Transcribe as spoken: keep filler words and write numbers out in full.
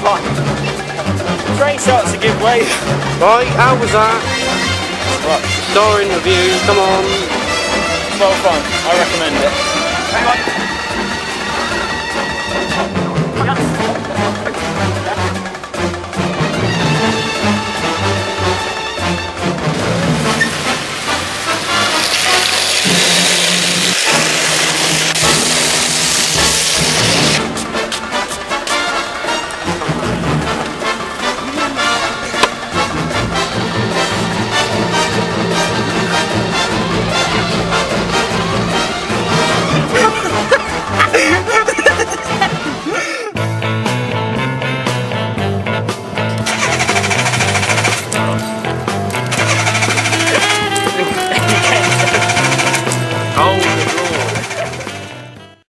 Come on. Train shots a giveaway. Right, how was that? What? Starring review, come on. It's well fun, I recommend it. Hang on.